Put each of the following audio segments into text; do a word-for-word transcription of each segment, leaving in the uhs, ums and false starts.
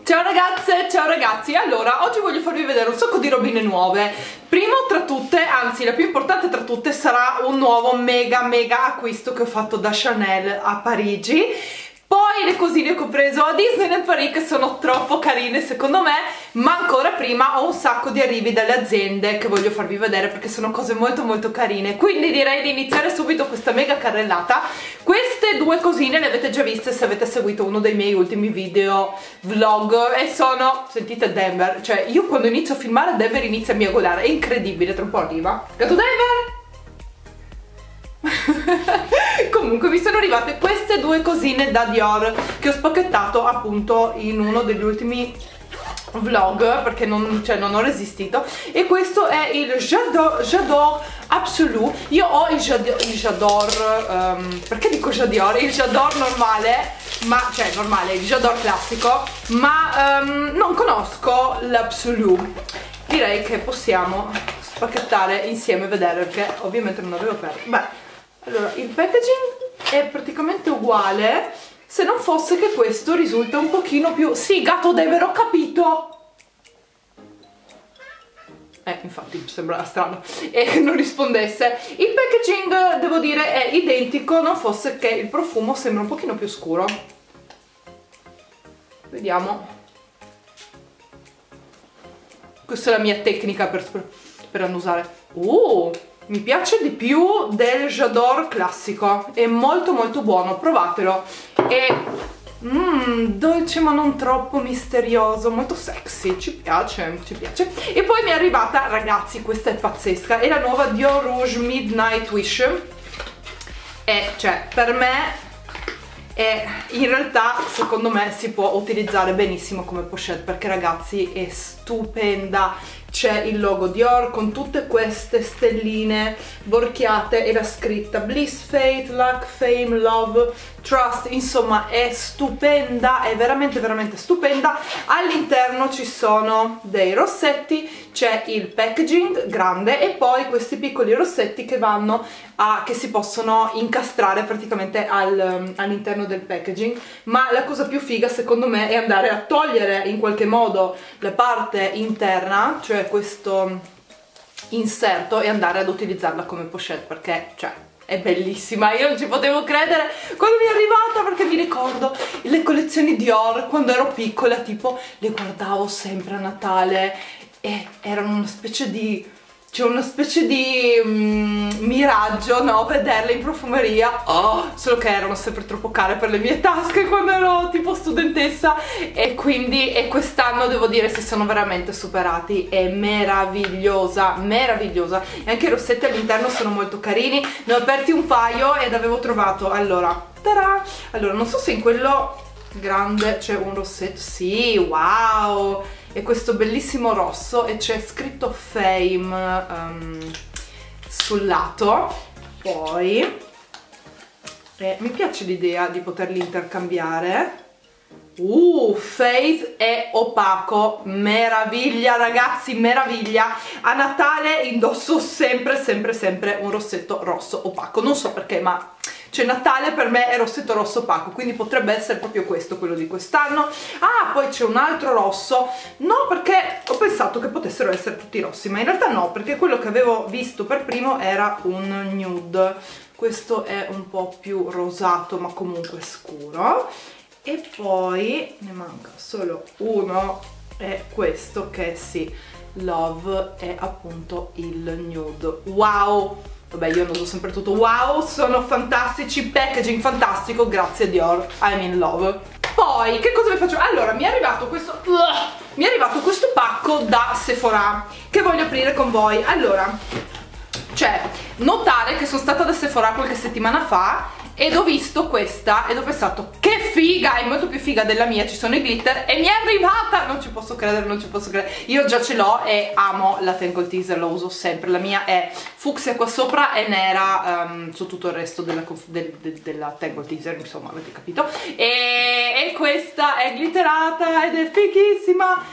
Ciao ragazze, ciao ragazzi, allora oggi voglio farvi vedere un sacco di robine nuove. Primo tra tutte, anzi la più importante tra tutte, sarà un nuovo mega mega acquisto che ho fatto da Chanel a Parigi. Poi le cosine che ho preso a Disneyland Paris, che sono troppo carine secondo me, ma ancora prima ho un sacco di arrivi dalle aziende che voglio farvi vedere perché sono cose molto molto carine. Quindi direi di iniziare subito questa mega carrellata. Queste due cosine le avete già viste se avete seguito uno dei miei ultimi video vlog e sono, sentite, Denver. Cioè io quando inizio a filmare Denver inizia a miagolare, è incredibile, tra un po' arriva. Gatto Denver! Comunque mi sono arrivate queste due cosine da Dior che ho spacchettato appunto in uno degli ultimi vlog perché non, cioè, non ho resistito, e questo è il J'adore, J'adore Absolu. Io ho il J'adore, il J'adore um, perché dico J'adore? Il J'adore normale, ma cioè normale, il J'adore classico, ma um, non conosco l'Absolu. Direi che possiamo spacchettare insieme e vedere, perché ovviamente non avevo aperto. Beh, allora, il packaging è praticamente uguale, se non fosse che questo risulta un pochino più... Sì, gatto Denver, ho capito! Eh, infatti, sembra strano e non rispondesse. Il packaging, devo dire, è identico, non fosse che il profumo sembra un pochino più scuro. Vediamo. Questa è la mia tecnica per, per annusare. Uh! Mi piace di più del J'adore classico, è molto molto buono, provatelo. È mm, dolce ma non troppo misterioso, molto sexy, ci piace, ci piace. E poi mi è arrivata, ragazzi, questa è pazzesca, è la nuova Dior Rouge Midnight Wish. E cioè, per me, è, in realtà, secondo me, si può utilizzare benissimo come pochette, perché ragazzi è stupenda. C'è il logo Dior con tutte queste stelline borchiate e la scritta Bliss, Faith, Luck, Fame, Love, Trust, insomma è stupenda, è veramente veramente stupenda. All'interno ci sono dei rossetti, c'è il packaging grande e poi questi piccoli rossetti che vanno a, che si possono incastrare praticamente al, all'interno del packaging. Ma la cosa più figa secondo me è andare a togliere in qualche modo la parte interna, cioè questo inserto, e andare ad utilizzarla come pochette, perché cioè è bellissima. Io non ci potevo credere quando mi è arrivata, perché mi ricordo le collezioni Dior quando ero piccola, tipo le guardavo sempre a Natale e erano una specie di c'è una specie di mm, miraggio, no? Vederle in profumeria, oh, solo che erano sempre troppo care per le mie tasche quando ero tipo studentessa, e quindi e quest'anno devo dire si sono veramente superati. È meravigliosa, meravigliosa, e anche i rossetti all'interno sono molto carini. Ne ho aperti un paio ed avevo trovato, allora, tarà, allora non so se in quello grande c'è un rossetto, sì, wow, e questo bellissimo rosso, e c'è scritto Fame um, sul lato. Poi eh, mi piace l'idea di poterli intercambiare. Uh, Faith è opaco, meraviglia ragazzi, meraviglia. A Natale indosso sempre sempre sempre un rossetto rosso opaco, non so perché, ma cioè Natale per me è rossetto rosso opaco, quindi potrebbe essere proprio questo, quello di quest'anno. Ah, poi c'è un altro rosso, no, perché ho pensato che potessero essere tutti rossi, ma in realtà no, perché quello che avevo visto per primo era un nude. Questo è un po' più rosato ma comunque scuro. E poi ne manca solo uno, è questo che sì, Love, è appunto il nude. Wow! Vabbè, io non uso sempre tutto. Wow, sono fantastici, packaging fantastico, grazie Dior, I'm in love. Poi, che cosa vi faccio? Allora, mi è arrivato questo uh, mi è arrivato questo pacco da Sephora che voglio aprire con voi. Allora, cioè, notare che sono stata da Sephora qualche settimana fa ed ho visto questa ed ho pensato che figa, è molto più figa della mia, ci sono i glitter, e mi è arrivata, non ci posso credere, non ci posso credere. Io già ce l'ho e amo la Tangle Teezer, lo uso sempre, la mia è fucsia qua sopra e nera um, su tutto il resto della, del, de, della Tangle Teezer, insomma avete capito, e, e questa è glitterata ed è fighissima.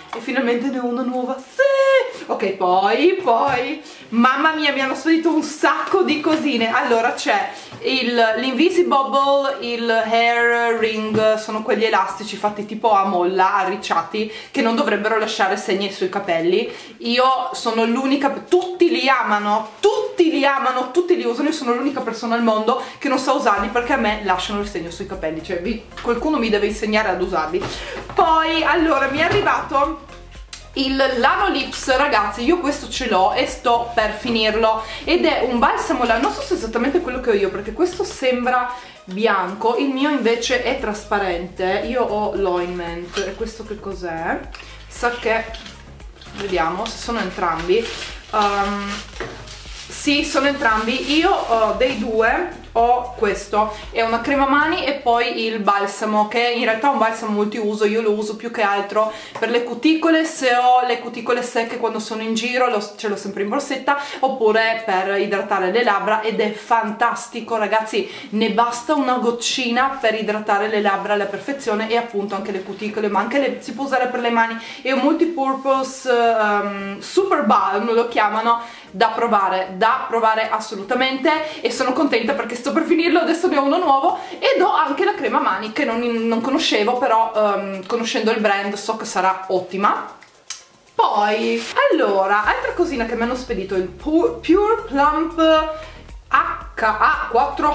e finalmente ne ho una nuova. Sì! Ok, poi, poi, mamma mia, mi hanno spedito un sacco di cosine. Allora c'è l'Invisibobble, il hair ring, sono quegli elastici fatti tipo a molla, arricciati, che non dovrebbero lasciare segni sui capelli. Io sono l'unica, tutti li amano, tutti li amano, tutti li usano, io sono l'unica persona al mondo che non sa usarli perché a me lasciano il segno sui capelli, cioè vi, qualcuno mi deve insegnare ad usarli. Poi, allora, mi è arrivato il Lanolips, ragazzi, io questo ce l'ho e sto per finirlo, ed è un balsamo, non so se è esattamente quello che ho io perché questo sembra bianco, il mio invece è trasparente. Io ho l'ointment, e questo che cos'è? Sa che, vediamo se sono entrambi. Um, sì, sono entrambi. Io ho dei due, ho questo, è una crema mani e poi il balsamo, che in realtà è un balsamo multiuso. Io lo uso più che altro per le cuticole, se ho le cuticole secche quando sono in giro lo, ce l'ho sempre in borsetta, oppure per idratare le labbra, ed è fantastico, ragazzi, ne basta una goccina per idratare le labbra alla perfezione, e appunto anche le cuticole, ma anche le, si può usare per le mani. È un multipurpose um, super balm lo chiamano, da provare, da provare assolutamente, e sono contenta perché sto per finirlo, adesso ne ho uno nuovo, ed ho anche la crema mani che non, non conoscevo, però um, conoscendo il brand so che sarà ottima. Poi, allora, altra cosina che mi hanno spedito, il Pure, Pure Plump H A quattro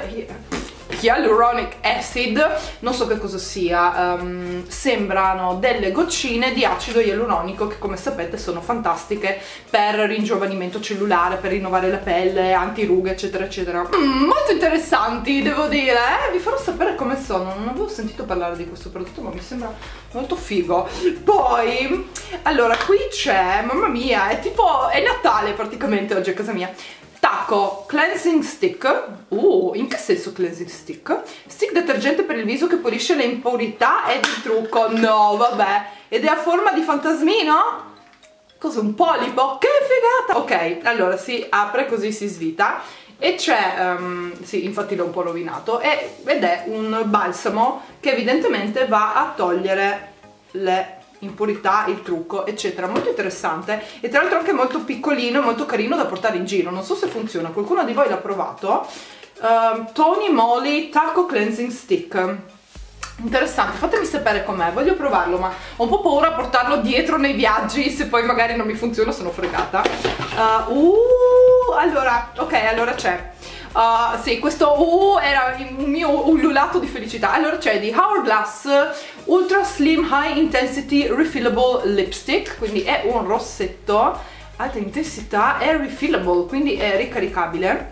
Hyaluronic Acid, non so che cosa sia, um, sembrano delle goccine di acido ialuronico che, come sapete, sono fantastiche per ringiovanimento cellulare, per rinnovare la pelle, antirughe, eccetera eccetera. Mm, molto interessanti, devo dire, eh? Vi farò sapere come sono, non avevo sentito parlare di questo prodotto ma mi sembra molto figo. Poi, allora, qui c'è, mamma mia, è tipo, è Natale praticamente oggi a casa mia. Taco Cleansing Stick. Uh, in che senso cleansing stick? Stick detergente per il viso che pulisce le impurità ed il trucco. No, vabbè. Ed è a forma di fantasmino? Cos'è, un polipo? Che figata! Ok, allora si apre così, si svita, e c'è, um, sì, infatti l'ho un po' rovinato, e, ed è un balsamo che evidentemente va a togliere le impurità, il trucco, eccetera. Molto interessante, e tra l'altro anche molto piccolino e molto carino da portare in giro. Non so se funziona, qualcuno di voi l'ha provato. uh, Tony Moly Taco Cleansing Stick, interessante, fatemi sapere com'è, voglio provarlo, ma ho un po' paura a portarlo dietro nei viaggi, se poi magari non mi funziona sono fregata. uh, uh, allora, ok, allora c'è Uh, sì, questo uh, era il mio ululato di felicità. Allora c'è di Hourglass Ultra Slim High Intensity Refillable Lipstick, quindi è un rossetto alta intensità, è refillable, quindi è ricaricabile.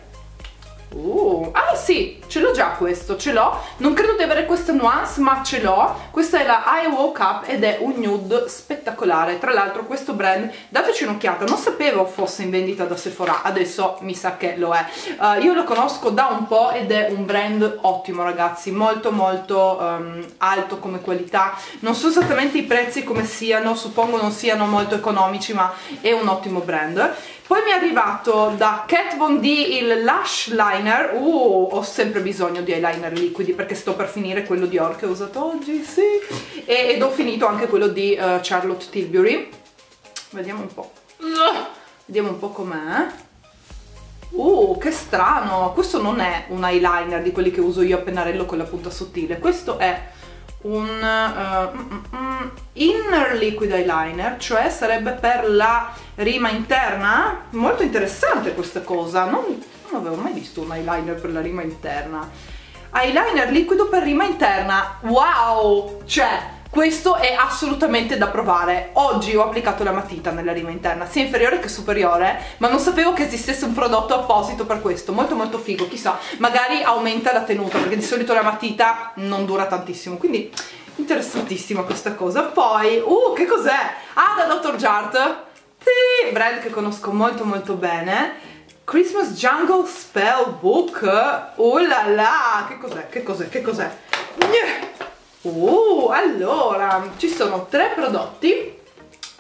Uh, ah sì, ce l'ho già questo, ce l'ho, non credo di avere questa nuance ma ce l'ho. Questa è la I Woke Up ed è un nude spettacolare. Tra l'altro questo brand, dateci un'occhiata, non sapevo fosse in vendita da Sephora, adesso mi sa che lo è. uh, Io lo conosco da un po' ed è un brand ottimo, ragazzi, molto molto um, alto come qualità. Non so esattamente i prezzi come siano, suppongo non siano molto economici, ma è un ottimo brand. Poi mi è arrivato da Kat Von D il Lash Liner. Uh, ho sempre bisogno di eyeliner liquidi perché sto per finire quello di Dior che ho usato oggi, sì. E, ed ho finito anche quello di uh, Charlotte Tilbury. Vediamo un po'. Uh, vediamo un po' com'è. Uh, che strano. Questo non è un eyeliner di quelli che uso io a pennarello con la punta sottile. Questo è un uh, mm, mm, inner liquid eyeliner, cioè sarebbe per la rima interna. Molto interessante questa cosa, non, non avevo mai visto un eyeliner per la rima interna. Eyeliner liquido per rima interna, wow, cioè questo è assolutamente da provare. Oggi ho applicato la matita nella rima interna, sia inferiore che superiore, ma non sapevo che esistesse un prodotto apposito per questo. Molto molto figo, chissà, magari aumenta la tenuta, perché di solito la matita non dura tantissimo, quindi interessantissima questa cosa. Poi, uh, che cos'è? Ah, da doctor Jart, sì, brand che conosco molto molto bene. Christmas Jungle Spell Book, oh là là, che cos'è, che cos'è, che cos'è? Uh, allora, ci sono tre prodotti.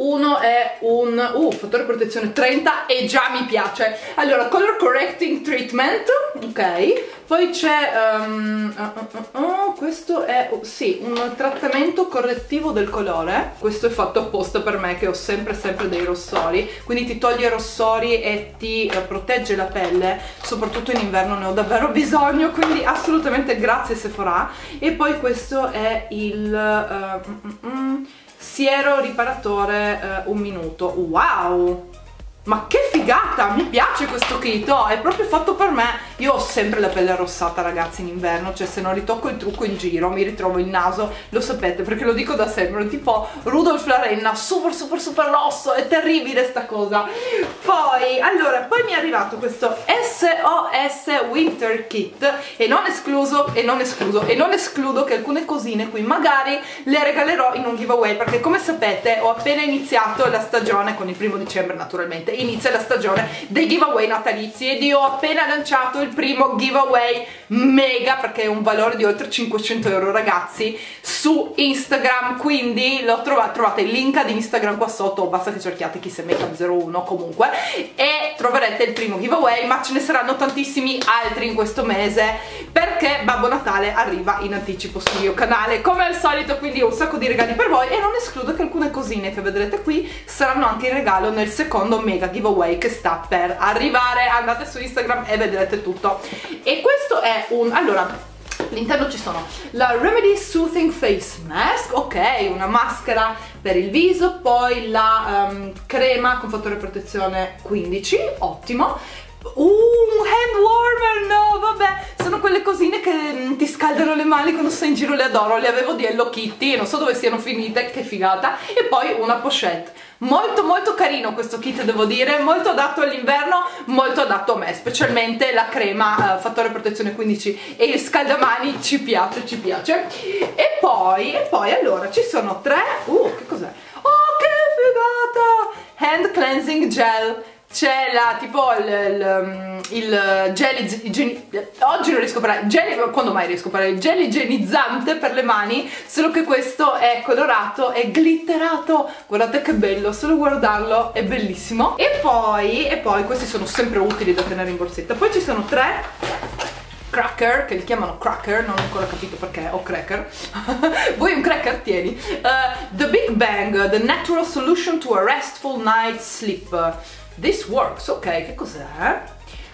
uno è un uh, fattore protezione trenta e già mi piace. Allora, color correcting treatment, ok, poi c'è um, uh, uh, uh, questo è uh, sì, un trattamento correttivo del colore. Questo è fatto apposta per me che ho sempre sempre dei rossori, quindi ti toglie i rossori e ti uh, protegge la pelle, soprattutto in inverno ne ho davvero bisogno, quindi assolutamente grazie Sephora. E poi questo è il uh, mm, mm, siero riparatore uh, un minuto. Wow, ma che figata, mi piace questo kit, oh, è proprio fatto per me. Io ho sempre la pelle arrossata ragazzi in inverno, cioè se non ritocco il trucco in giro mi ritrovo il naso, lo sapete perché lo dico da sempre, tipo Rudolph la Renna, super super super rosso, è terribile sta cosa. Poi, allora, poi mi è arrivato questo S O S Winter Kit e non escluso, e non escluso, e non escludo che alcune cosine qui magari le regalerò in un giveaway, perché come sapete ho appena iniziato la stagione, con il primo dicembre naturalmente, inizia la stagione dei giveaway natalizi ed io ho appena lanciato il primo giveaway mega, perché è un valore di oltre cinquecento euro ragazzi, su Instagram, quindi lo trovate, trovate il link ad Instagram qua sotto, basta che cerchiate KissandMakeup zero uno comunque e troverete il primo giveaway, ma ce ne saranno tantissimi altri in questo mese perché Babbo Natale arriva in anticipo sul mio canale come al solito, quindi ho un sacco di regali per voi e non escludo che alcune cosine che vedrete qui saranno anche in regalo nel secondo mega giveaway che sta per arrivare. Andate su Instagram e vedrete tutto. E questo è un... allora, all'interno ci sono la Remedy Soothing Face Mask, ok, una maschera per il viso, poi la um, crema con fattore protezione quindici, ottimo. Uh, un hand warmer, no, vabbè, sono quelle cosine che mm, ti scaldano le mani quando sei in giro, le adoro, le avevo di Hello Kitty e non so dove siano finite, che figata. E poi una pochette, molto molto carino questo kit devo dire, molto adatto all'inverno, molto adatto a me, specialmente la crema uh, fattore protezione quindici e il scaldamani ci piace, ci piace. E poi, e poi allora ci sono tre, uh, che cos'è? Oh, che figata! Hand cleansing gel. C'è la tipo il, il, il gel igieni... oggi non riesco a parlare, gel, quando mai riesco a parlare? Il gel igienizzante per le mani, solo che questo è colorato e glitterato, guardate che bello, solo guardarlo è bellissimo. E poi, e poi questi sono sempre utili da tenere in borsetta. Poi ci sono tre cracker, che li chiamano cracker, non ho ancora capito perché ho cracker. Vuoi un cracker? Tieni. uh, The Big Bang, the natural solution to a restful night's sleep. This works, ok, che cos'è?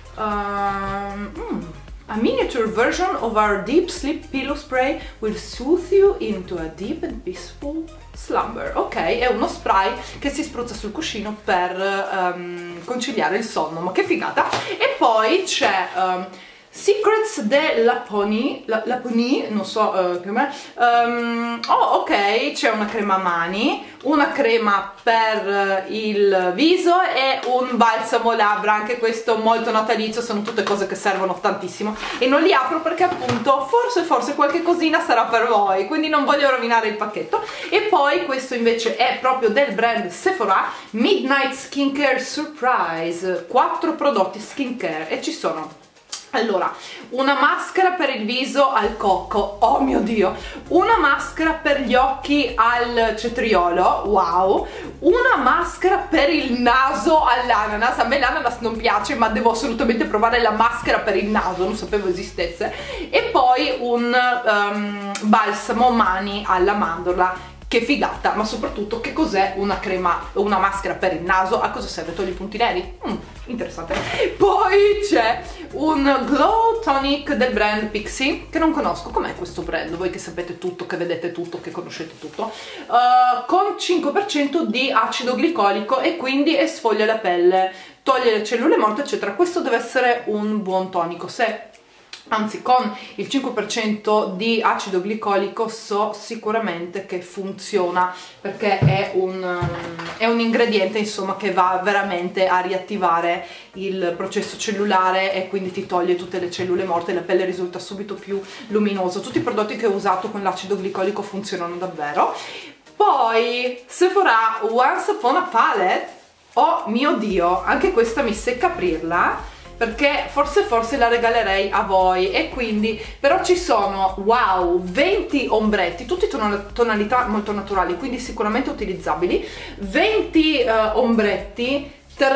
Um, mm, a miniature version of our deep sleep pillow spray will soothe you into a deep and peaceful slumber. Ok, è uno spray che si spruzza sul cuscino per um, conciliare il sonno, ma che figata! E poi c'è... Um, Secrets de Laponie, la, Laponie, non so uh, come um, oh ok, c'è una crema a mani, una crema per uh, il viso e un balsamo labbra, anche questo molto natalizio, sono tutte cose che servono tantissimo e non li apro perché appunto forse forse qualche cosina sarà per voi, quindi non voglio rovinare il pacchetto. E poi questo invece è proprio del brand Sephora, Midnight Skincare Surprise, quattro prodotti skincare e ci sono allora una maschera per il viso al cocco, oh mio dio, una maschera per gli occhi al cetriolo, wow, una maschera per il naso all'ananas. A me l'ananas non piace ma devo assolutamente provare la maschera per il naso, non sapevo esistesse. E poi un um, balsamo mani alla mandorla. Che figata, ma soprattutto che cos'è una crema, una maschera per il naso, a cosa serve? Togli i punti neri? Mm, interessante. Poi c'è un Glow Tonic del brand Pixi, che non conosco, com'è questo brand? Voi che sapete tutto, che vedete tutto, che conoscete tutto, uh, con cinque per cento di acido glicolico e quindi esfoglia la pelle, toglie le cellule morte eccetera. Questo deve essere un buon tonico, se... anzi con il cinque per cento di acido glicolico so sicuramente che funziona, perché è un, è un ingrediente insomma che va veramente a riattivare il processo cellulare e quindi ti toglie tutte le cellule morte e la pelle risulta subito più luminosa. Tutti i prodotti che ho usato con l'acido glicolico funzionano davvero. Poi Sephora Once Upon a Palette, oh mio dio, anche questa mi secca aprirla. perché forse forse la regalerei a voi. E quindi però ci sono, wow, venti ombretti, tutti tonalità molto naturali, quindi sicuramente utilizzabili, venti uh, ombretti,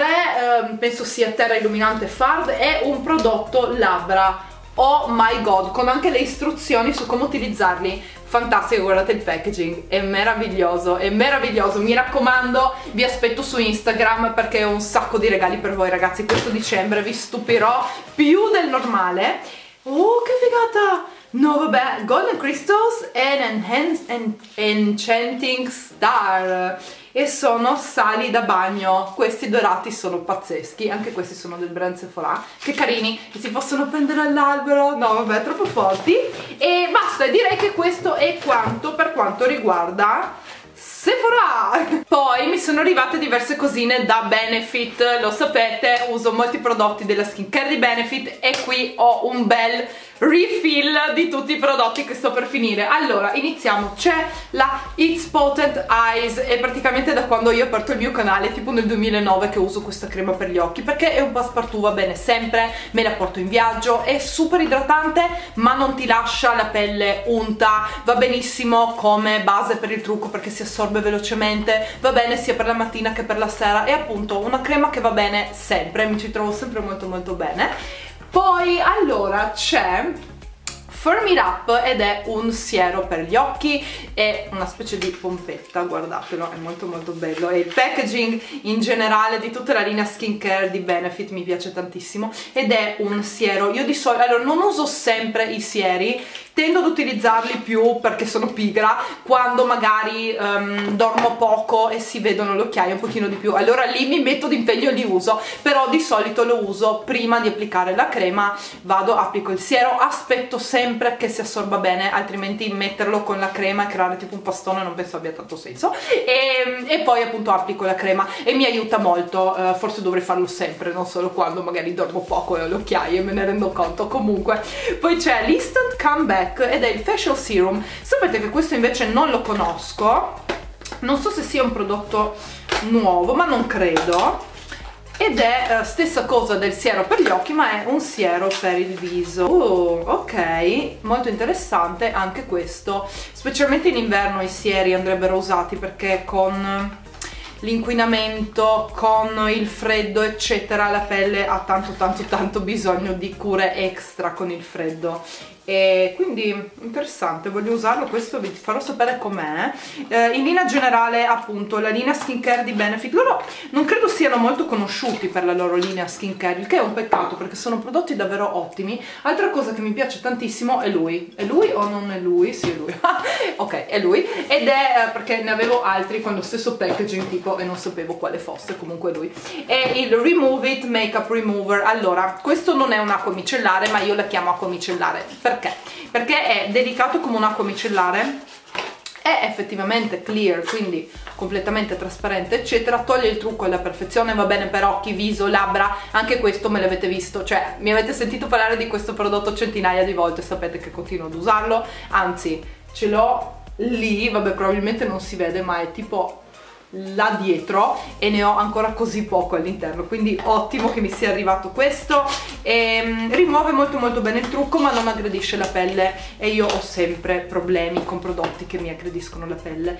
tre uh, penso sia terra illuminante Fard e un prodotto labbra. Oh my god, con anche le istruzioni su come utilizzarli. Fantastico, guardate il packaging, è meraviglioso, è meraviglioso. Mi raccomando, vi aspetto su Instagram perché ho un sacco di regali per voi ragazzi. Questo dicembre vi stupirò più del normale. Oh, che figata! No, vabbè, Golden Crystals and Enhanced Enchanting Star. E sono sali da bagno, questi dorati sono pazzeschi, anche questi sono del brand Sephora, che carini, che si possono prendere all'albero, no vabbè, troppo forti. E basta, direi che questo è quanto per quanto riguarda Sephora. Poi mi sono arrivate diverse cosine da Benefit, lo sapete, uso molti prodotti della skincare di Benefit e qui ho un bel refill di tutti i prodotti che sto per finire. Allora, iniziamo. C'è la It's Potent Eyes, e praticamente da quando io ho aperto il mio canale, tipo nel duemilanove, che uso questa crema per gli occhi, perché è un passepartout, va bene sempre, me la porto in viaggio, è super idratante ma non ti lascia la pelle unta, va benissimo come base per il trucco perché si assorbe velocemente, va bene sia per la mattina che per la sera, è appunto una crema che va bene sempre, mi ci trovo sempre molto molto bene. Poi allora c'è Firm It Up ed è un siero per gli occhi, è una specie di pompetta, guardatelo, è molto molto bello, e il packaging in generale di tutta la linea skincare di Benefit mi piace tantissimo, ed è un siero. Io di solito, allora, non uso sempre i sieri, tendo ad utilizzarli più perché sono pigra, quando magari um, dormo poco e si vedono le occhiaie un pochino di più, allora lì mi metto d'impegno e li uso, però di solito lo uso prima di applicare la crema, vado, applico il siero, aspetto sempre che si assorba bene, altrimenti metterlo con la crema e creare tipo un pastone non penso abbia tanto senso, e, e poi appunto applico la crema e mi aiuta molto, uh, forse dovrei farlo sempre, non solo quando magari dormo poco e ho le occhiaie, me ne rendo conto. Comunque poi c'è l'Instant Comeback ed è il Facial Serum. Sapete che questo invece non lo conosco, non so se sia un prodotto nuovo ma non credo, ed è uh, stessa cosa del siero per gli occhi ma è un siero per il viso. Oh, ok, molto interessante anche questo, specialmente in inverno i sieri andrebbero usati perché con l'inquinamento, con il freddo eccetera, la pelle ha tanto tanto tanto bisogno di cure extra con il freddo, e quindi interessante, voglio usarlo. Questo vi farò sapere com'è. Eh, in linea generale appunto la linea skincare di Benefit, loro non credo siano molto conosciuti per la loro linea skincare, il che è un peccato perché sono prodotti davvero ottimi. Altra cosa che mi piace tantissimo è lui, è lui o non è lui? Sì, è lui. Ok, è lui, ed è eh, perché ne avevo altri con lo stesso packaging tipo e non sapevo quale fosse, comunque è lui. È il Remove It Makeup Remover. Allora, questo non è un'acqua micellare ma io la chiamo acqua micellare. Perché? Perché è delicato come un'acqua micellare, è effettivamente clear, quindi completamente trasparente eccetera, toglie il trucco alla perfezione, va bene per occhi, viso, labbra, anche questo me l'avete visto, cioè mi avete sentito parlare di questo prodotto centinaia di volte, sapete che continuo ad usarlo, anzi ce l'ho lì, vabbè probabilmente non si vede ma è tipo là dietro e ne ho ancora così poco all'interno, quindi ottimo che mi sia arrivato questo. E, rimuove molto molto bene il trucco ma non aggredisce la pelle, e io ho sempre problemi con prodotti che mi aggrediscono la pelle.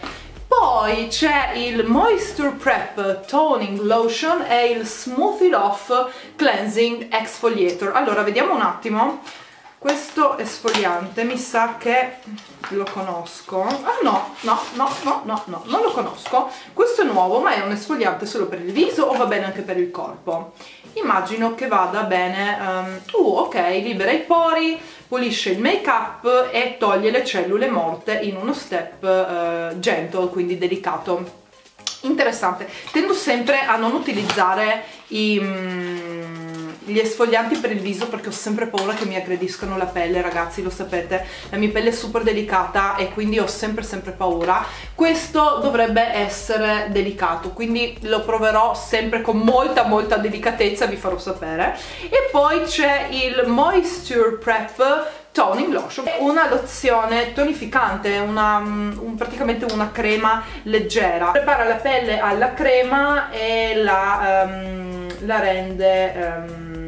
Poi c'è il Moisture Prep Toning Lotion e il Smooth It Off Cleansing Exfoliator. Allora vediamo un attimo. Questo esfoliante mi sa che lo conosco. Ah no, no, no, no, no, no, non lo conosco. Questo è nuovo, ma è un esfoliante solo per il viso o va bene anche per il corpo? Immagino che vada bene. Um, uh, ok, libera i pori, pulisce il make up e toglie le cellule morte in uno step uh, gentle, quindi delicato. Interessante. Tendo sempre a non utilizzare i... Mm, gli esfolianti per il viso perché ho sempre paura che mi aggrediscano la pelle, ragazzi, lo sapete, la mia pelle è super delicata e quindi ho sempre sempre paura. Questo dovrebbe essere delicato, quindi lo proverò sempre con molta molta delicatezza, vi farò sapere. E poi c'è il Moisture Prep Toning Lotion, è una lozione tonificante, una, un, praticamente una crema leggera, prepara la pelle alla crema e la, um, la rende um,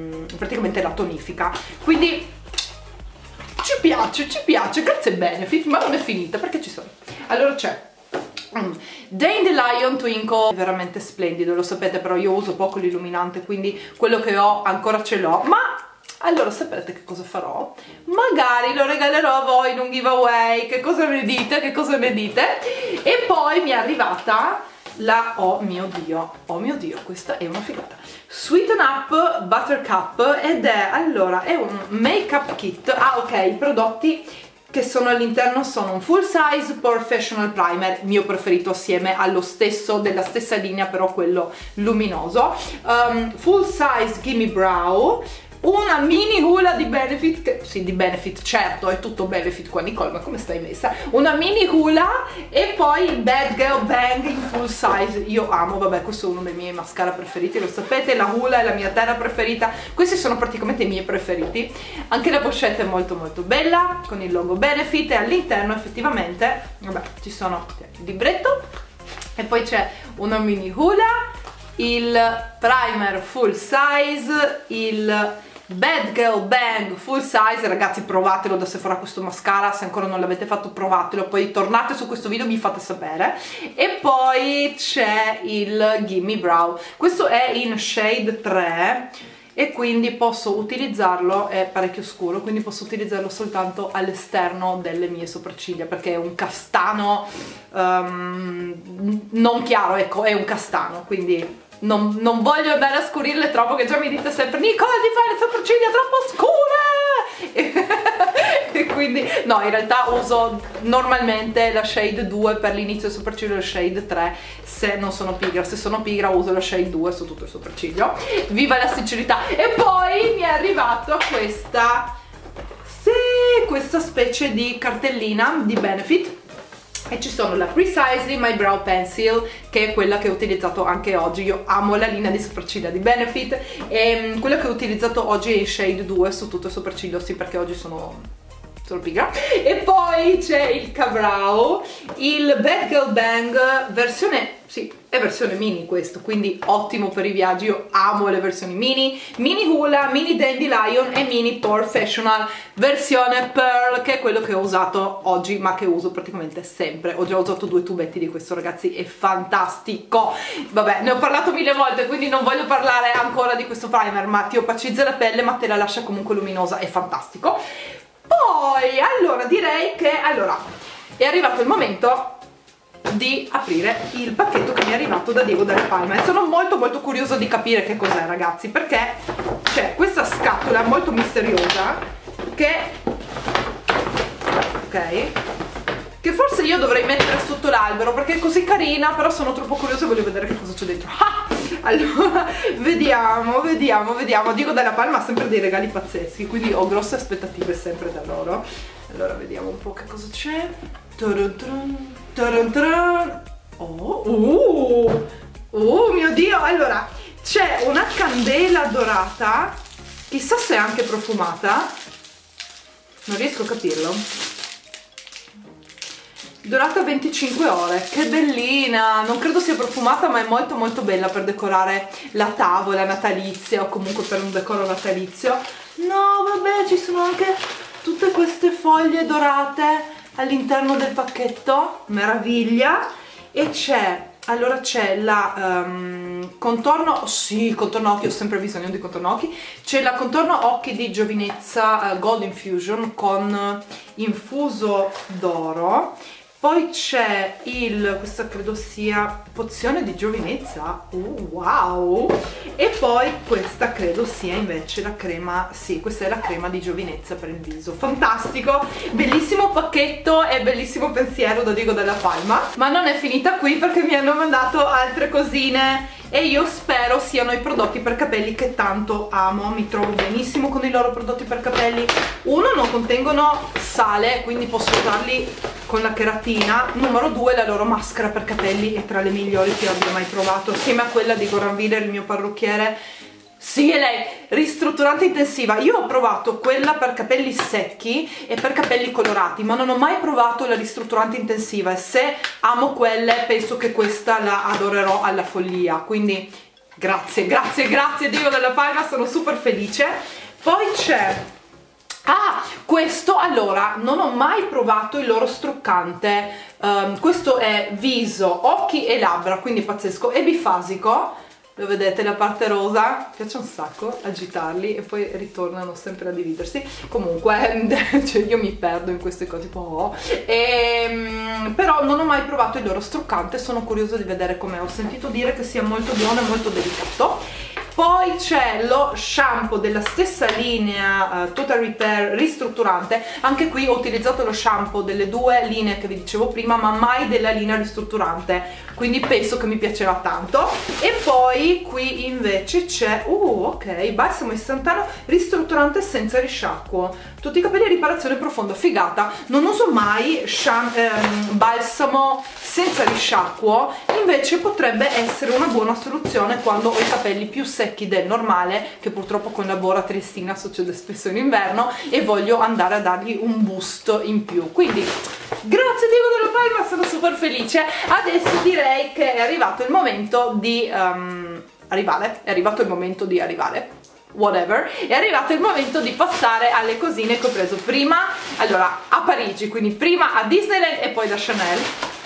praticamente la tonifica, quindi ci piace, ci piace, grazie Benefit, ma non è finita perché ci sono. Allora c'è mm, Dandelion Twinkle, è veramente splendido, lo sapete, però io uso poco l'illuminante, quindi quello che ho ancora ce l'ho, ma allora sapete che cosa farò? Magari lo regalerò a voi in un giveaway, che cosa ne dite? Che cosa ne dite? E poi mi è arrivata la, oh mio dio, oh mio dio, questa è una figata, Sweeten Up Buttercup, ed è, allora, è un make-up kit. Ah ok, i prodotti che sono all'interno sono un full size professional primer, mio preferito assieme allo stesso, della stessa linea però quello luminoso, um, full size Gimme Brow, una mini hula di Benefit, che, sì, di Benefit, certo, è tutto Benefit qua Nicole, ma come stai messa? Una mini hula e poi il Bad Girl Bang in full size, io amo, vabbè, questo è uno dei miei mascara preferiti, lo sapete, la hula è la mia terra preferita, questi sono praticamente i miei preferiti, anche la pochette è molto molto bella, con il logo Benefit, e all'interno effettivamente, vabbè, ci sono il libretto, e poi c'è una mini hula, il primer full size, il Bad Girl Bang full size, ragazzi provatelo da Sephora questo mascara, se ancora non l'avete fatto provatelo, poi tornate su questo video e mi fate sapere, e poi c'è il Gimme Brow, questo è in shade tre e quindi posso utilizzarlo, è parecchio scuro, quindi posso utilizzarlo soltanto all'esterno delle mie sopracciglia, perché è un castano um, non chiaro, ecco, è un castano, quindi Non, non voglio andare a scurirle troppo, che già mi dite sempre Nicole ti fai le sopracciglia troppo scure e quindi no, in realtà uso normalmente la shade due per l'inizio del sopracciglio e la shade tre se non sono pigra, se sono pigra uso la shade due su tutto il sopracciglio, viva la sincerità. E poi mi è arrivato questa, sì, questa specie di cartellina di Benefit, e ci sono la Precisely My Brow Pencil, che è quella che ho utilizzato anche oggi. Io amo la linea di sopracciglia di Benefit, e quella che ho utilizzato oggi è in shade due su tutto il sopracciglio, sì, perché oggi sono sono pigra. E poi c'è il K-Brow, il Bad Girl Bang versione, sì, è versione mini questo, quindi ottimo per i viaggi, io amo le versioni mini, mini hula, mini Dandelion e mini professional versione pearl, che è quello che ho usato oggi, ma che uso praticamente sempre. Ho già usato due tubetti di questo, ragazzi, è fantastico. Vabbè, ne ho parlato mille volte, quindi non voglio parlare ancora di questo primer, ma ti opacizza la pelle ma te la lascia comunque luminosa, è fantastico. Poi, allora, direi che, allora, è arrivato il momento di aprire il pacchetto che mi è arrivato da Diego Della Palma, e sono molto molto curiosa di capire che cos'è, ragazzi, perché c'è questa scatola molto misteriosa che, ok, che forse io dovrei mettere sotto l'albero perché è così carina, però sono troppo curiosa e voglio vedere che cosa c'è dentro. Ah! Allora, vediamo, vediamo, vediamo. Diego Della Palma ha sempre dei regali pazzeschi, quindi ho grosse aspettative sempre da loro. Allora, vediamo un po' che cosa c'è. Oh, uh, oh mio Dio! Allora, c'è una candela dorata, chissà se è anche profumata, non riesco a capirlo. Durata venticinque ore, che bellina, non credo sia profumata ma è molto molto bella per decorare la tavola natalizia o comunque per un decoro natalizio. No vabbè, ci sono anche tutte queste foglie dorate all'interno del pacchetto, meraviglia. E c'è, allora c'è la um, contorno, sì, contorno occhi, ho sempre bisogno di contorno occhi, c'è la contorno occhi di Giovinezza uh, Gold Infusion con infuso d'oro. Poi c'è il, questa credo sia pozione di giovinezza, oh, wow! E poi questa credo sia invece la crema, sì, questa è la crema di giovinezza per il viso, fantastico, bellissimo pacchetto e bellissimo pensiero da Diego Della Palma. Ma non è finita qui perché mi hanno mandato altre cosine e io spero siano i prodotti per capelli che tanto amo, mi trovo benissimo con i loro prodotti per capelli. Uno, non contengono sale, quindi posso usarli con la cheratina. Numero due, la loro maschera per capelli è tra le migliori che abbia mai provato, assieme a quella di Goran Willer, il mio parrucchiere. Sì, è lei, ristrutturante intensiva. Io ho provato quella per capelli secchi e per capelli colorati, ma non ho mai provato la ristrutturante intensiva, e se amo quelle penso che questa la adorerò alla follia, quindi Grazie, grazie, grazie Dio della Palma, sono super felice. Poi c'è... Ah, questo, allora, non ho mai provato il loro struccante. Um, questo è viso, occhi e labbra, quindi pazzesco. È bifasico. Lo vedete la parte rosa? Mi piace un sacco agitarli e poi ritornano sempre a dividersi. Comunque cioè io mi perdo in queste cose tipo oh. e, però non ho mai provato il loro struccante, sono curiosa di vedere com'è. Ho sentito dire che sia molto buono e molto delicato. Poi c'è lo shampoo della stessa linea uh, Total Repair ristrutturante. Anche qui ho utilizzato lo shampoo delle due linee che vi dicevo prima, ma mai della linea ristrutturante, quindi penso che mi piacerà tanto. E poi qui invece c'è uh ok, balsamo istantaneo ristrutturante senza risciacquo, tutti i capelli a riparazione profonda, figata. Non uso mai ehm, balsamo senza risciacquo, invece potrebbe essere una buona soluzione quando ho i capelli più secchi del normale, che purtroppo con la bora triestina succede spesso in inverno, e voglio andare a dargli un boost in più. Quindi grazie Diego della Palma, sono super felice. Adesso direi che è arrivato il momento di um, arrivare, è arrivato il momento di arrivare whatever, è arrivato il momento di passare alle cosine che ho preso prima, allora a Parigi, quindi prima a Disneyland e poi da Chanel.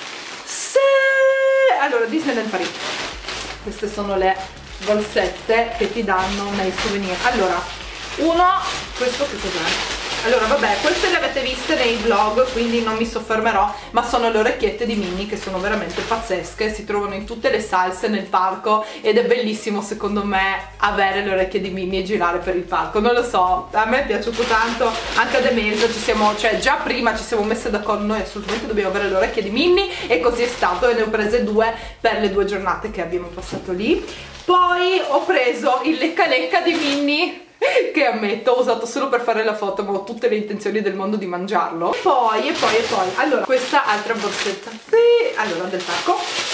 Sì! Allora Disneyland Parigi, queste sono le borsette che ti danno nei souvenir. Allora, uno, questo che cos'è? Allora vabbè, queste le avete viste nei vlog, quindi non mi soffermerò, ma sono le orecchiette di Minnie, che sono veramente pazzesche, si trovano in tutte le salse nel parco ed è bellissimo secondo me avere le orecchie di Minnie e girare per il parco. Non lo so, a me è piaciuto tanto, anche ad Emelza ci siamo, cioè già prima ci siamo messe d'accordo, noi assolutamente dobbiamo avere le orecchie di Minnie, e così è stato, e ne ho prese due per le due giornate che abbiamo passato lì. Poi ho preso il lecca lecca di Minnie, che ammetto ho usato solo per fare la foto, ma ho tutte le intenzioni del mondo di mangiarlo. Poi e poi e poi allora questa altra borsetta, sì, allora del tacco,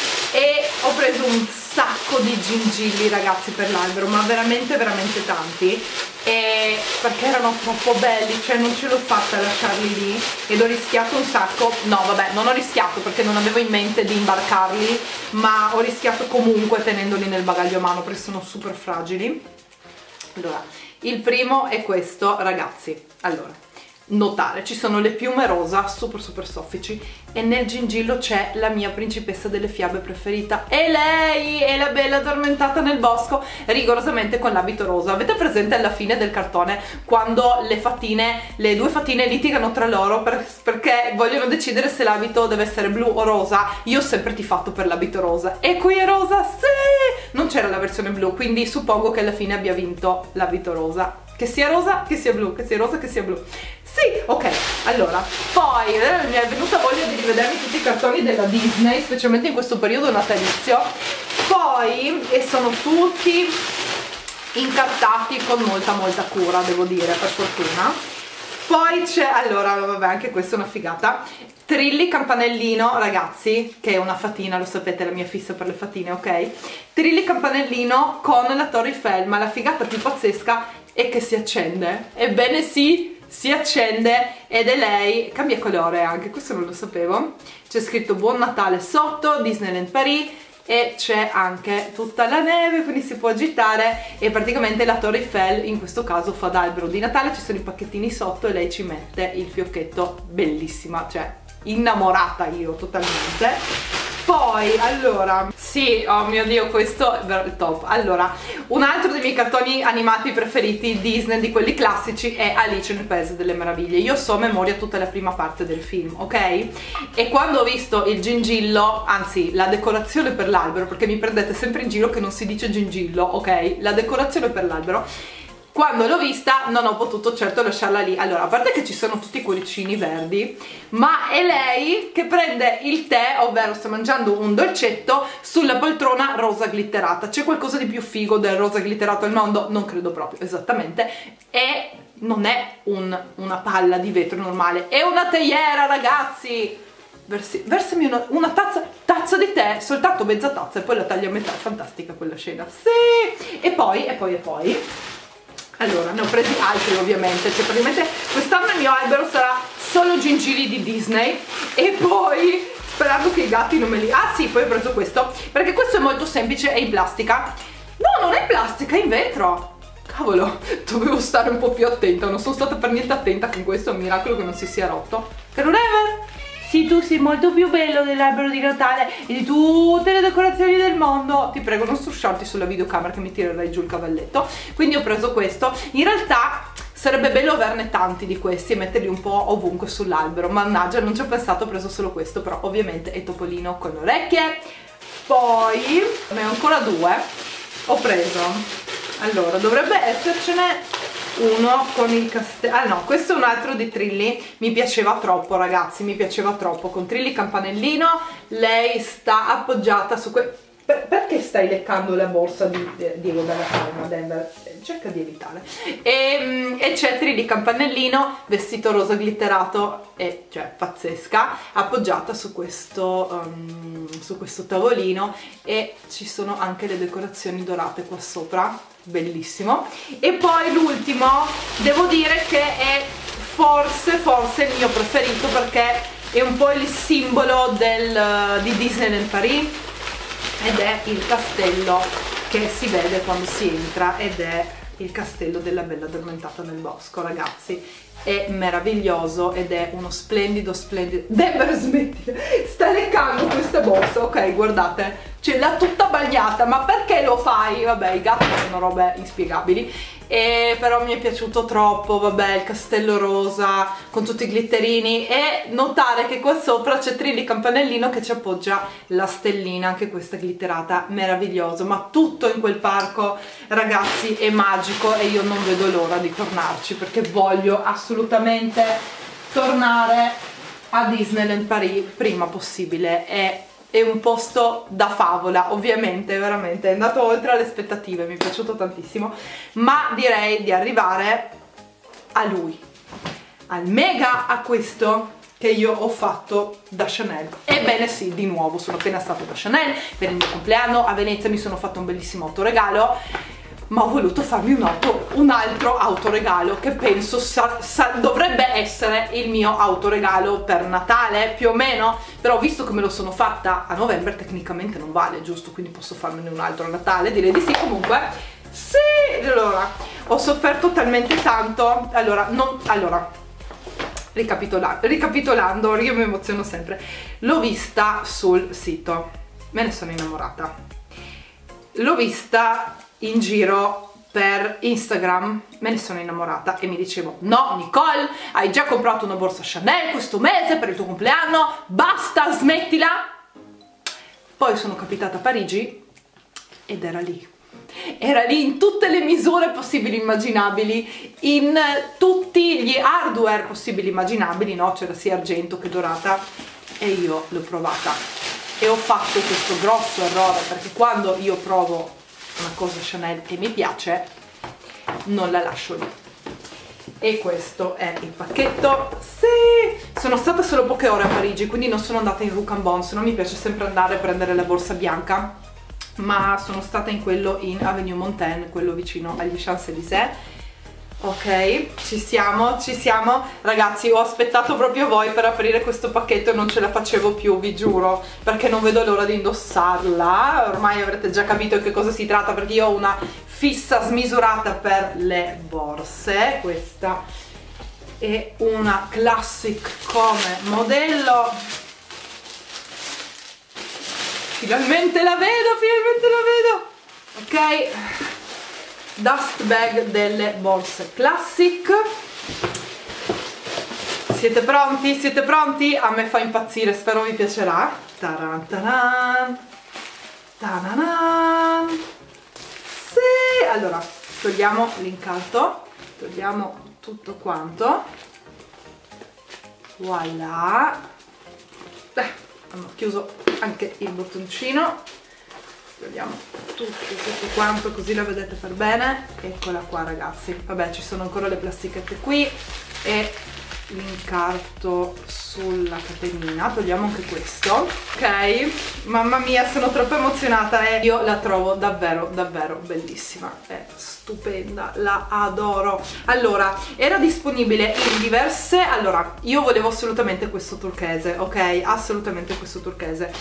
e ho preso un sacco di gingilli ragazzi per l'albero, ma veramente veramente tanti, e perché erano troppo belli, cioè non ce l'ho fatta a lasciarli lì ed ho rischiato un sacco. No vabbè, non ho rischiato perché non avevo in mente di imbarcarli, ma ho rischiato comunque tenendoli nel bagaglio a mano perché sono super fragili. Allora, il primo è questo ragazzi. Allora, notare, ci sono le piume rosa super super soffici e nel gingillo c'è la mia principessa delle fiabe preferita, e lei è la bella addormentata nel bosco, rigorosamente con l'abito rosa. Avete presente alla fine del cartone quando le fatine, le due fatine litigano tra loro per, perché vogliono decidere se l'abito deve essere blu o rosa? Io ho sempre tifato per l'abito rosa e qui è rosa, sì! Non c'era la versione blu, quindi suppongo che alla fine abbia vinto l'abito rosa. Che sia rosa, che sia blu, che sia rosa, che sia blu. Sì, ok, allora, poi eh, mi è venuta voglia di rivedermi tutti i cartoni della Disney, specialmente in questo periodo natalizio. Poi, e sono tutti incartati con molta molta cura, devo dire, per fortuna. Poi c'è, allora, vabbè, anche questa è una figata. Trilli Campanellino, ragazzi, che è una fatina, lo sapete, la mia fissa per le fatine, ok? Trilli Campanellino con la Torre Eiffel, ma la figata più pazzesca è che si accende. Ebbene sì, si accende ed è lei, cambia colore anche, questo non lo sapevo. C'è scritto Buon Natale sotto, Disneyland Paris, e c'è anche tutta la neve, quindi si può agitare, e praticamente la Torre Eiffel in questo caso fa da albero di Natale, ci sono i pacchettini sotto e lei ci mette il fiocchetto, bellissima, cioè innamorata io totalmente. Poi, allora, sì, oh mio Dio, questo è il top. Allora, un altro dei miei cartoni animati preferiti Disney, di quelli classici, è Alice nel Paese delle Meraviglie. Io so a memoria tutta la prima parte del film, ok? E quando ho visto il gingillo, anzi, la decorazione per l'albero, perché mi prendete sempre in giro che non si dice gingillo, ok? La decorazione per l'albero, quando l'ho vista non ho potuto certo lasciarla lì. Allora, a parte che ci sono tutti i cuoricini verdi, ma è lei che prende il tè, ovvero sta mangiando un dolcetto sulla poltrona rosa glitterata. C'è qualcosa di più figo del rosa glitterato al mondo? Non credo proprio, esattamente. E non è un, una palla di vetro normale, è una teiera, ragazzi! Versi, versami una, una tazza, tazza di tè, soltanto mezza tazza, e poi la taglia a metà. È fantastica quella scena, sì! E poi, e poi, e poi... Allora, ne ho presi altri ovviamente, cioè praticamente quest'anno il mio albero sarà solo gingilli di Disney, e poi, sperando che i gatti non me li... Ah sì, poi ho preso questo, perché questo è molto semplice, è in plastica. No, non è in plastica, è in vetro. Cavolo, dovevo stare un po' più attenta, non sono stata per niente attenta con questo, è un miracolo che non si sia rotto. Carolever? Sì, tu sei molto più bello dell'albero di Natale e di tutte le decorazioni del mondo. Ti prego, non strusciarti sulla videocamera che mi tirerai giù il cavalletto. Quindi ho preso questo. In realtà sarebbe bello averne tanti di questi e metterli un po' ovunque sull'albero. Mannaggia, non ci ho pensato, ho preso solo questo, però ovviamente è Topolino con le orecchie. Poi ne ho ancora due. Ho preso, allora, dovrebbe essercene uno con il castello. Ah no, questo è un altro di Trilli. Mi piaceva troppo, ragazzi, mi piaceva troppo. Con Trilli campanellino. Lei sta appoggiata su que... Per, perché stai leccando la borsa di Diego della Palma, Denver? Cerca di evitare. E, e c'è Trilli campanellino, vestito rosa glitterato, e cioè pazzesca, appoggiata su questo, um, su questo tavolino, e ci sono anche le decorazioni dorate qua sopra, bellissimo. E poi l'ultimo, devo dire che è forse, forse il mio preferito, perché è un po' il simbolo del, di Disneyland Paris, ed è il castello che si vede quando si entra, ed è il castello della Bella Addormentata nel bosco, ragazzi. È meraviglioso ed è uno splendido, splendido... Deborah, smettila! Sta leccando questa borsa, ok, guardate, ce l'ha tutta bagnata, ma perché lo fai? Vabbè, i gatti sono robe inspiegabili. E però mi è piaciuto troppo, vabbè, il castello rosa con tutti i glitterini, e notare che qua sopra c'è Trilli campanellino che ci appoggia la stellina, anche questa glitterata, meraviglioso. Ma tutto in quel parco, ragazzi, è magico e io non vedo l'ora di tornarci, perché voglio assolutamente tornare a Disneyland Paris prima possibile. È È un posto da favola, ovviamente, veramente, è andato oltre le aspettative, mi è piaciuto tantissimo, ma direi di arrivare a lui, al mega acquisto che io ho fatto da Chanel. Ebbene sì, di nuovo, sono appena stata da Chanel per il mio compleanno, a Venezia mi sono fatto un bellissimo autoregalo, ma ho voluto farmi un, auto, un altro autoregalo che penso sa, sa, dovrebbe essere il mio autoregalo per Natale, più o meno, però visto che me lo sono fatta a novembre tecnicamente non vale, giusto? Quindi posso farmene un altro a Natale, direi di sì. Comunque sì, allora, ho sofferto talmente tanto, allora, non, allora ricapitolando, ricapitolando, io mi emoziono sempre, l'ho vista sul sito, me ne sono innamorata, l'ho vista in giro per Instagram, me ne sono innamorata e mi dicevo: no Nicole, hai già comprato una borsa Chanel questo mese per il tuo compleanno, basta, smettila. Poi sono capitata a Parigi ed era lì, era lì in tutte le misure possibili e immaginabili, in tutti gli hardware possibili e immaginabili, no? C'era sia argento che dorata, e io l'ho provata e ho fatto questo grosso errore, perché quando io provo una cosa Chanel e mi piace, non la lascio lì. E questo è il pacchetto. Sì, sono stata solo poche ore a Parigi, quindi non sono andata in Rue-Cambon, se no mi piace sempre andare a prendere la borsa bianca, ma sono stata in quello in Avenue Montaigne, quello vicino agli Champs-Élysées. Ok, ci siamo, ci siamo. Ragazzi, ho aspettato proprio voi per aprire questo pacchetto e non ce la facevo più, vi giuro, perché non vedo l'ora di indossarla. Ormai avrete già capito di che cosa si tratta, perché io ho una fissa smisurata per le borse. Questa è una classic come modello. Finalmente la vedo, finalmente la vedo. Ok, dust bag delle borse classic. Siete pronti? Siete pronti? A me fa impazzire, spero vi piacerà. Taran taran, taranan. Sì! Allora, togliamo l'incarto, togliamo tutto quanto. Voilà. Beh, hanno chiuso anche il bottoncino. Togliamo tutto, tutto quanto, così la vedete per bene. Eccola qua, ragazzi. Vabbè, ci sono ancora le plastichette qui e l'incarto sulla catenina. Togliamo anche questo. Ok, mamma mia, sono troppo emozionata e io la trovo davvero davvero bellissima, è stupenda, la adoro. Allora, era disponibile in diverse, allora io volevo assolutamente questo turchese, ok, assolutamente questo turchese,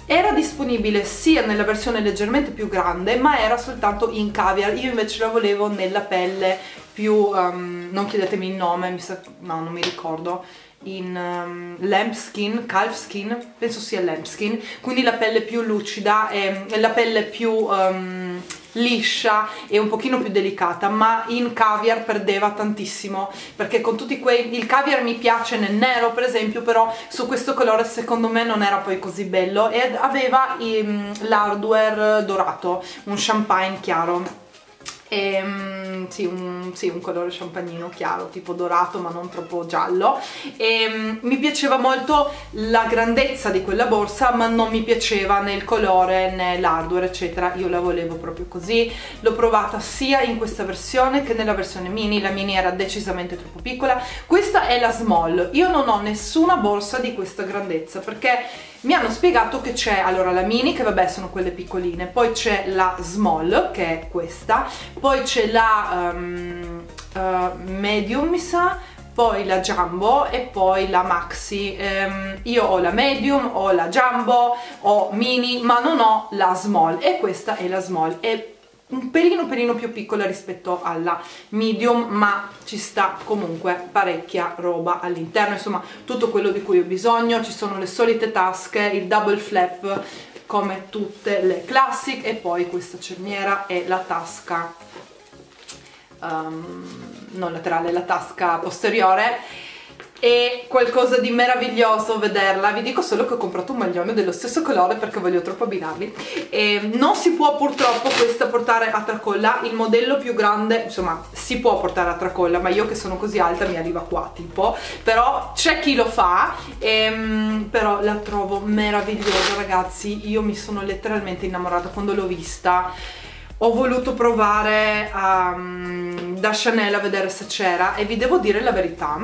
era disponibile sia nella versione leggermente più grande, ma era soltanto in caviar. Io invece la volevo nella pelle più, um, non chiedetemi il nome, mi sa, no, non mi ricordo, in um, lambskin, calfskin, penso sia lambskin, quindi la pelle più lucida e la pelle più um, liscia e un pochino più delicata, ma in caviar perdeva tantissimo, perché con tutti quei, il caviar mi piace nel nero per esempio, però su questo colore secondo me non era poi così bello, ed aveva um, l'hardware dorato, un champagne chiaro. E, um, sì, un, sì, un colore champagnino chiaro, tipo dorato ma non troppo giallo, e um, mi piaceva molto la grandezza di quella borsa, ma non mi piaceva né il colore né l'hardware eccetera. Io la volevo proprio così. L'ho provata sia in questa versione che nella versione mini. La mini era decisamente troppo piccola. Questa è la small. Io non ho nessuna borsa di questa grandezza, perché mi hanno spiegato che c'è, allora, la mini, che vabbè sono quelle piccoline, poi c'è la small, che è questa, poi c'è la um, uh, medium mi sa, poi la jumbo e poi la maxi. Um, io ho la medium, ho la jumbo, ho mini, ma non ho la small, e questa è la small. È un pelino pelino più piccola rispetto alla medium, ma ci sta comunque parecchia roba all'interno, insomma tutto quello di cui ho bisogno. Ci sono le solite tasche, il double flap come tutte le classic, e poi questa cerniera e la tasca um, non laterale, la tasca posteriore. È qualcosa di meraviglioso vederla. Vi dico solo che ho comprato un maglione dello stesso colore perché voglio troppo abbinarli, e non si può purtroppo questa portare a tracolla. Il modello più grande, insomma, si può portare a tracolla, ma io che sono così alta mi arriva qua tipo, però c'è chi lo fa. E, però la trovo meravigliosa ragazzi, io mi sono letteralmente innamorata quando l'ho vista. Ho voluto provare a, da Chanel a vedere se c'era, e vi devo dire la verità,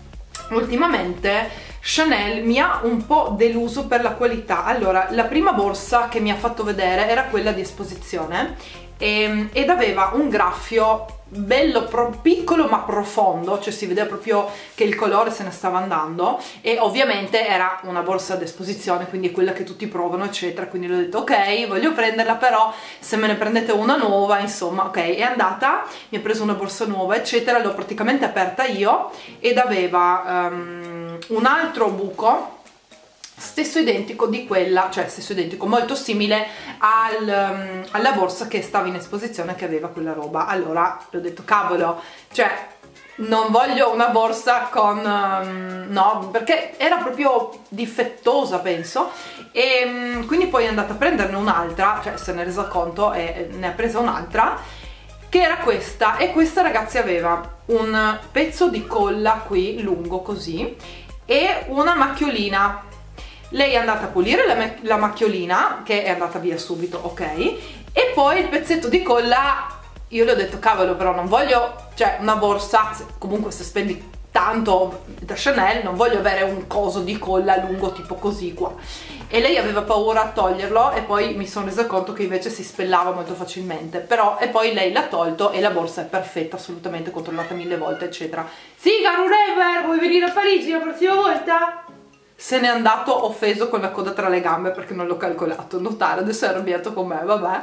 ultimamente Chanel mi ha un po' deluso per la qualità. Allora, la prima borsa che mi ha fatto vedere era quella di esposizione, e, ed aveva un graffio bello, pro, piccolo ma profondo, cioè si vedeva proprio che il colore se ne stava andando, e ovviamente era una borsa d'esposizione, quindi è quella che tutti provano eccetera, quindi l'ho detto ok, voglio prenderla, però se me ne prendete una nuova, insomma, ok. È andata, mi ha preso una borsa nuova eccetera, l'ho praticamente aperta io, ed aveva um, un altro buco stesso identico di quella, cioè stesso identico, molto simile al, um, alla borsa che stava in esposizione, che aveva quella roba. Allora ho detto cavolo, cioè non voglio una borsa con um, no, perché era proprio difettosa penso, e um, quindi poi è andata a prenderne un'altra, cioè se ne è resa conto e ne ha presa un'altra che era questa. E questa ragazzi aveva un pezzo di colla qui lungo così e una macchiolina. Lei è andata a pulire la, la macchiolina, che è andata via subito, ok, e poi il pezzetto di colla, io le ho detto cavolo, però non voglio, cioè una borsa, comunque se spendi tanto da Chanel, non voglio avere un coso di colla lungo tipo così qua. E lei aveva paura a toglierlo, e poi mi sono resa conto che invece si spellava molto facilmente, però, e poi lei l'ha tolto e la borsa è perfetta, assolutamente controllata mille volte eccetera. Sì, caro Rever, vuoi venire a Parigi la prossima volta? Se n'è andato offeso con la coda tra le gambe perché non l'ho calcolato, notare, adesso è arrabbiato con me, vabbè.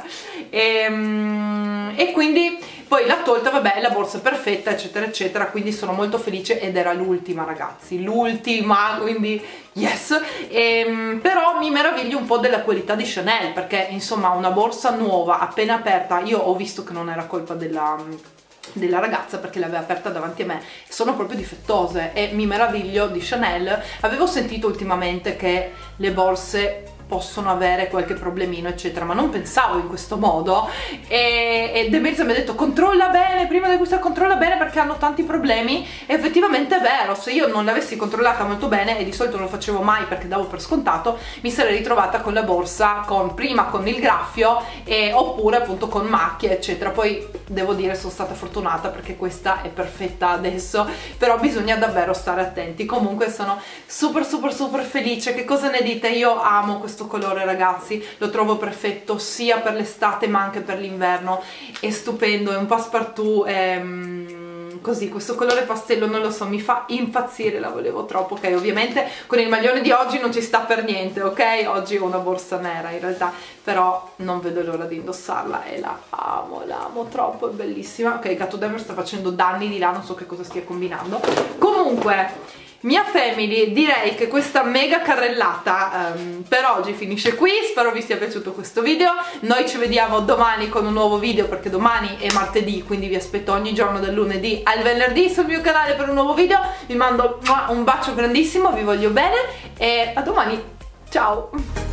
E, e quindi poi l'ha tolta, vabbè, la borsa è perfetta eccetera eccetera, quindi sono molto felice, ed era l'ultima ragazzi, l'ultima, quindi yes. E, però mi meraviglio un po' della qualità di Chanel, perché insomma una borsa nuova appena aperta, io ho visto che non era colpa della della ragazza perché l'aveva aperta davanti a me, sono proprio difettose, e mi meraviglio di Chanel. Avevo sentito ultimamente che le borse possono avere qualche problemino eccetera, ma non pensavo in questo modo, e, e De Mirza mi ha detto controlla bene, prima di acquistare controlla bene perché hanno tanti problemi, e effettivamente è vero. Se io non l'avessi controllata molto bene, e di solito non lo facevo mai perché davo per scontato, mi sarei ritrovata con la borsa con prima con il graffio, e, oppure appunto con macchie eccetera. Poi devo dire sono stata fortunata perché questa è perfetta adesso, però bisogna davvero stare attenti. Comunque sono super super super felice. Che cosa ne dite? Io amo questo colore ragazzi, lo trovo perfetto sia per l'estate ma anche per l'inverno, è stupendo, è un passepartout, è, così, questo colore pastello, non lo so, mi fa impazzire, la volevo troppo. Ok, ovviamente con il maglione di oggi non ci sta per niente, ok? Oggi ho una borsa nera in realtà, però non vedo l'ora di indossarla e la amo, la amo troppo, è bellissima. Ok, Gatto Denver sta facendo danni di là, non so che cosa stia combinando. Comunque, mia family, direi che questa mega carrellata um, per oggi finisce qui. Spero vi sia piaciuto questo video. Noi ci vediamo domani con un nuovo video, perché domani è martedì, quindi vi aspetto ogni giorno dal lunedì al venerdì sul mio canale per un nuovo video. Vi mando un bacio grandissimo, vi voglio bene e a domani, ciao!